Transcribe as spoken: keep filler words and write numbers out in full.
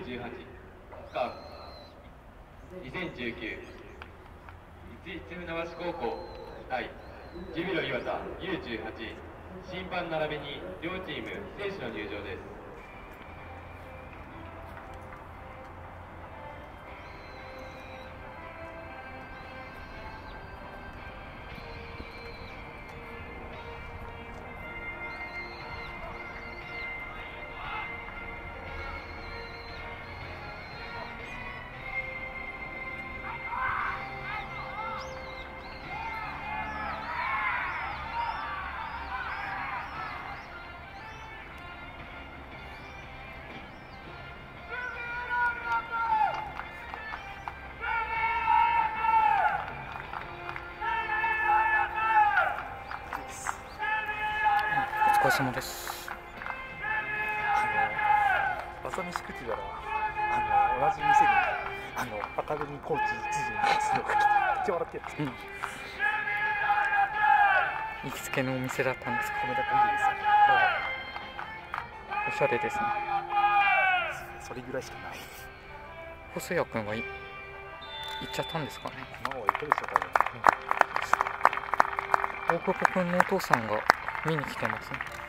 じゅうはち、スカーフにせんじゅうきゅう、市船橋高校対ジュビロ磐田 ユーじゅうはち、審判並びに両チーム選手の入場です。 お疲れ様です。 あの朝飯食ってたらあの同じ店にあのアカデミーコーチ知事の人が来てめっちゃ笑ってるんですよ、 うん、行きつけのお店だったんですか？ 米田コーヒーですよ、 おしゃれですね。 それぐらいしかない。 細谷君はい行っちゃったんですかね。 今は行くでしょうかね。 大久保君のお父さんが見に来てますね。